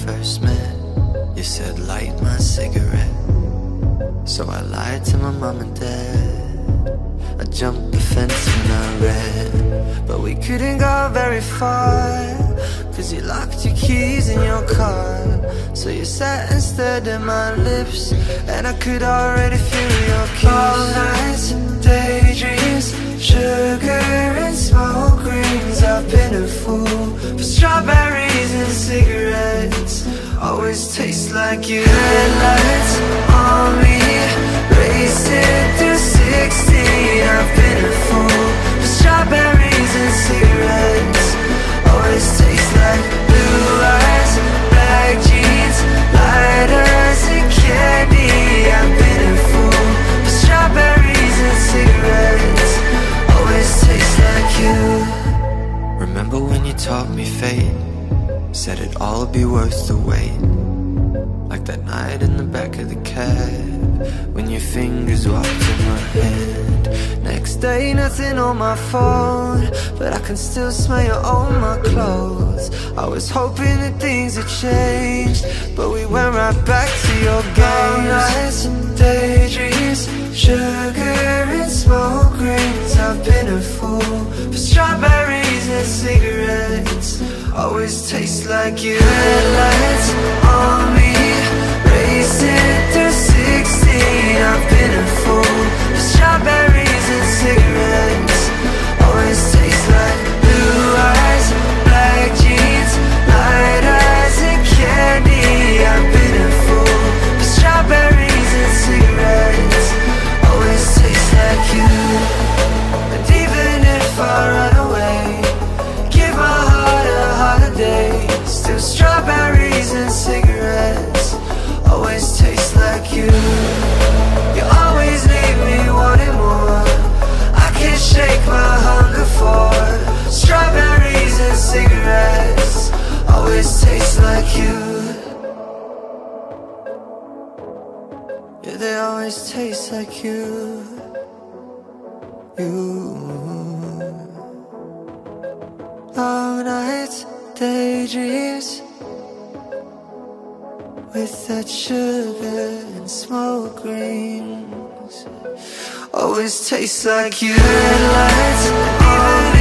first met, you said light my cigarette. So I lied to my mom and dad. I jumped the fence when I read, but we couldn't go very far, cause you locked your keys in your car. So you sat and stared at my lips, and I could already feel your kiss. All nights, daydreams, sugar and smoke rings. I've been a fool for strawberries and cigarettes. Always taste like you. Headlights on me, racing through 16. I've been a fool for strawberries and cigarettes. Always taste like blue eyes, black jeans, lighters and candy. I've been a fool for strawberries and cigarettes. Always taste like you. Remember when you taught me fate? Said it'd all be worth the wait. Like that night in the back of the cab, when your fingers walked in my hand. Next day, nothing on my phone, but I can still smell you on my clothes. I was hoping that things had changed, but we went right back to your games. All nights and daydreams, sugar and smoke rings. I've been a fool for strawberries and cigarettes. Always taste like you. Headlights on me, racing through 16. I've been a fool for strawberries and cigarettes. Always taste like blue eyes, black jeans, light eyes and candy. I've been a fool for strawberries and cigarettes. Always taste like you. And even if I run away, give my heart a holiday. Still strawberries and cigarettes. Always taste like you. You always leave me wanting more. I can't shake my hunger for strawberries and cigarettes. Always taste like you. Yeah, they always taste like you. Long nights, daydreams, with that sugar and smoke rings. Always tastes like you. Headlights on